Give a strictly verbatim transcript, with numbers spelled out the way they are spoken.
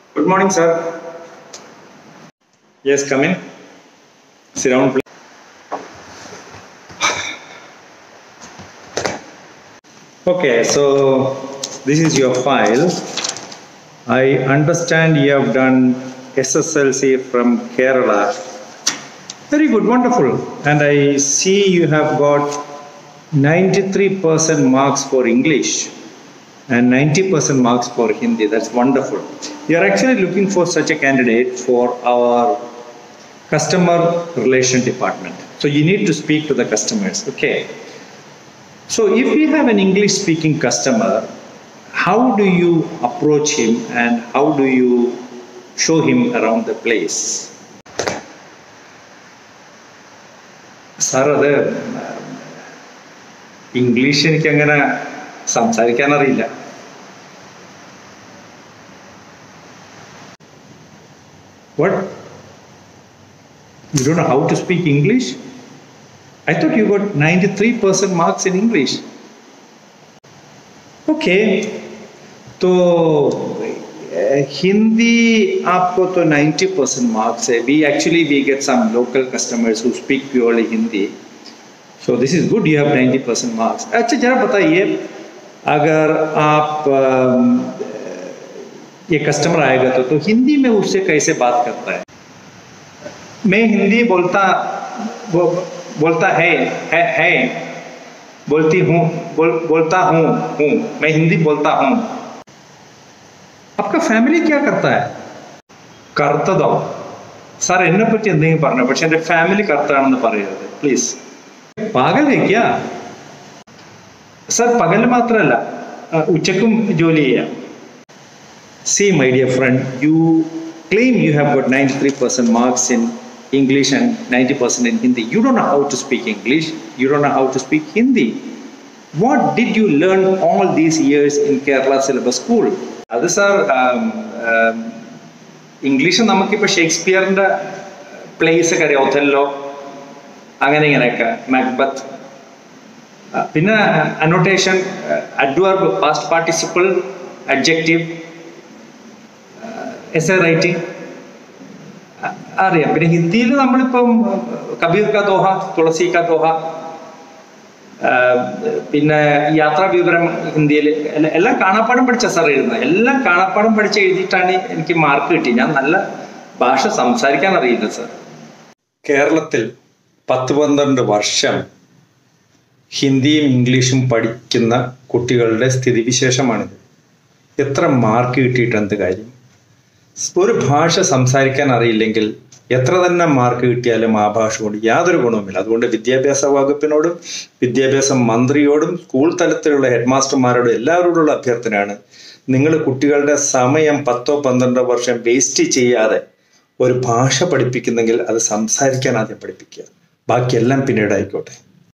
Good morning, sir. Yes, come in. Sit down, please. Okay, so this is your file. I understand you have done S S L C from Kerala. Very good, wonderful. And I see you have got ninety-three percent marks for English and ninety percent marks for Hindi. That's wonderful. You are actually looking for such a candidate for our customer relation department. So you need to speak to the customers, okay? So if we have an English speaking customer, how do you approach him and how do you show him around the place? Sir, the English എനിക്ക് അങ്ങനെ സംസാരിക്കാൻ അറിയില്ല. What? You don't know how to speak English? I thought you got ninety-three percent marks in English. Okay. तो Hindi आपको तो ninety percent marks है. We actually we get some local customers who speak purely Hindi. So this is good. You have ninety percent marks. अच्छा जरा बताइए, अगर आप ये कस्टमर आएगा तो तो हिंदी में उससे कैसे बात करता है? मैं हिंदी बोलता बो, बोलता है है है बोलती हूँ बोल बोलता हूँ हूँ मैं हिंदी बोलता हूँ. आपका फैमिली क्या करता है? करतदो सर എന്നെ പറ്റി എന്തെങ്കിലും പറഞ്ഞു, പക്ഷെ എൻ്റെ ഫാമിലി കർത്താണെന്ന് പറയരുത് പ്ലീസ്. പാഗൽ है क्या? സർ പകൽ മാത്രമല്ല ഉച്ചക്കും ജോലി ചെയ്യാം. See, my dear friend, you claim you have got ninety-three percent marks in English and ninety percent in Hindi. You don't know how to speak English. You don't know how to speak Hindi. What did you learn all these years in Kerala syllabus school? That sir, um, um, English നമുക്കിപ്പോൾ ഷേക്സ്പിയറിൻ്റെ place ഒക്കെ അറിയാം, Othello അങ്ങനെ ഇങ്ങനെയൊക്കെ, Macbeth, പിന്നെ annotation, adverb, past participle, adjective, essay writing അറിയാം. പിന്നെ ഹിന്ദിയിൽ നമ്മളിപ്പം കബീർ കാ ദോഹ, തുളസി കാ ദോഹ, പിന്നെ യാത്രാ വിവരം ഹിന്ദിയിൽ എല്ലാം കാണാപ്പാടം പഠിച്ച സാർ എഴുതുന്നത്. എല്ലാം കാണാപ്പാടം പഠിച്ച് എഴുതിയിട്ടാണ് എനിക്ക് മാർക്ക് കിട്ടി. ഞാൻ നല്ല ഭാഷ സംസാരിക്കാൻ അറിയില്ല സാർ. കേരളത്തിൽ പത്ത് പന്ത്രണ്ട് വർഷം ഹിന്ദിയും ഇംഗ്ലീഷും പഠിക്കുന്ന കുട്ടികളുടെ സ്ഥിതിവിശേഷമാണിത്. എത്ര മാർക്ക് കിട്ടിയിട്ട് എന്ത് കാര്യം? ഒരു ഭാഷ സംസാരിക്കാൻ അറിയില്ലെങ്കിൽ എത്ര തന്നെ മാർക്ക് കിട്ടിയാലും ആ ഭാഷ കൊണ്ട് യാതൊരു ഗുണവുമില്ല. അതുകൊണ്ട് വിദ്യാഭ്യാസ വകുപ്പിനോടും വിദ്യാഭ്യാസ മന്ത്രിയോടും സ്കൂൾ തലത്തിലുള്ള ഹെഡ് മാസ്റ്റർമാരോടും എല്ലാവരോടുള്ള അഭ്യർത്ഥനയാണ്, നിങ്ങൾ കുട്ടികളുടെ സമയം പത്തോ പന്ത്രണ്ടോ വർഷം വേസ്റ്റ് ചെയ്യാതെ ഒരു ഭാഷ പഠിപ്പിക്കുന്നെങ്കിൽ അത് സംസാരിക്കാൻ ആദ്യം പഠിപ്പിക്കുക, ബാക്കിയെല്ലാം പിന്നീട് ആയിക്കോട്ടെ.